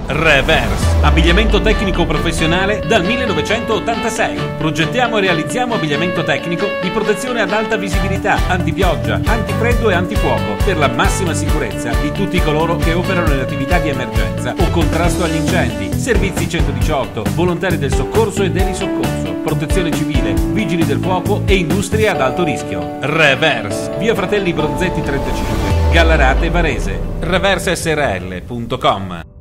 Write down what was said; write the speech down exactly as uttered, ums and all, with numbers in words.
Reverse, abbigliamento tecnico professionale dal millenovecentottantasei. Progettiamo e realizziamo abbigliamento tecnico di protezione ad alta visibilità, antipioggia, antifreddo e antifuoco per la massima sicurezza di tutti coloro che operano in attività di emergenza o contrasto agli incendi, servizi centodiciotto, volontari del soccorso e dell'isoccorso, protezione civile, vigili del fuoco e industrie ad alto rischio. Reverse, via Fratelli Bronzetti trentacinque, Gallarate Varese. reverse s r l punto com.